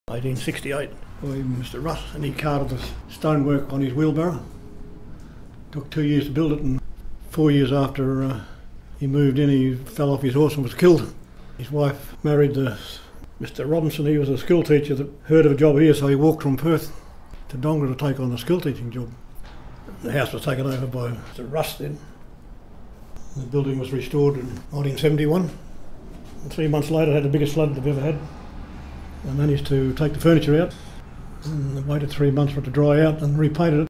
1868 by Mr Russ, and he carted the stonework on his wheelbarrow. Took 2 years to build it, and 4 years after he moved in, he fell off his horse and was killed. His wife married Mr Robinson. He was a school teacher that heard of a job here, so he walked from Perth to Dongra to take on the school teaching job. The house was taken over by Mr Russ then. The building was restored in 1971. And 3 months later, it had the biggest flood they've ever had. I managed to take the furniture out and waited 3 months for it to dry out and repainted it.